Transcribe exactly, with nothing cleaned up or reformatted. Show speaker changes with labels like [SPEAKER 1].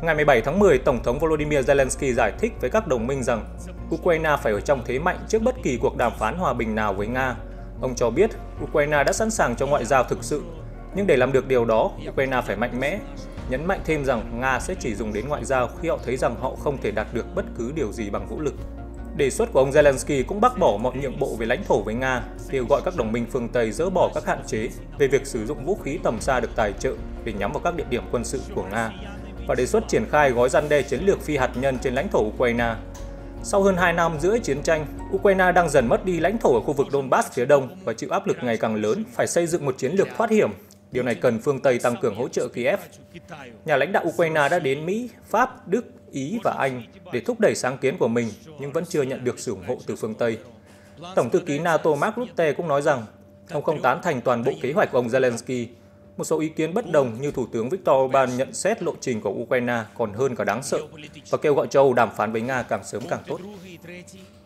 [SPEAKER 1] Ngày mười bảy tháng mười, Tổng thống Volodymyr Zelensky giải thích với các đồng minh rằng Ukraine phải ở trong thế mạnh trước bất kỳ cuộc đàm phán hòa bình nào với Nga. Ông cho biết Ukraine đã sẵn sàng cho ngoại giao thực sự, nhưng để làm được điều đó, Ukraine phải mạnh mẽ, nhấn mạnh thêm rằng Nga sẽ chỉ dùng đến ngoại giao khi họ thấy rằng họ không thể đạt được bất cứ điều gì bằng vũ lực. Đề xuất của ông Zelensky cũng bác bỏ mọi nhượng bộ về lãnh thổ với Nga, kêu gọi các đồng minh phương Tây dỡ bỏ các hạn chế về việc sử dụng vũ khí tầm xa được tài trợ để nhắm vào các địa điểm quân sự của Nga, và đề xuất triển khai gói răn đe chiến lược phi hạt nhân trên lãnh thổ Ukraine. Sau hơn hai năm rưỡi chiến tranh, Ukraine đang dần mất đi lãnh thổ ở khu vực Donbass phía đông và chịu áp lực ngày càng lớn phải xây dựng một chiến lược thoát hiểm. Điều này cần phương Tây tăng cường hỗ trợ Kiev. Nhà lãnh đạo Ukraine đã đến Mỹ, Pháp, Đức, Ý và Anh để thúc đẩy sáng kiến của mình, nhưng vẫn chưa nhận được sự ủng hộ từ phương Tây. Tổng thư ký NATO Mark Rutte cũng nói rằng ông không tán thành toàn bộ kế hoạch của ông Zelensky. Một số ý kiến bất đồng như Thủ tướng Viktor Orbán nhận xét lộ trình của Ukraine còn hơn cả đáng sợ và kêu gọi châu Âu đàm phán với Nga càng sớm càng tốt.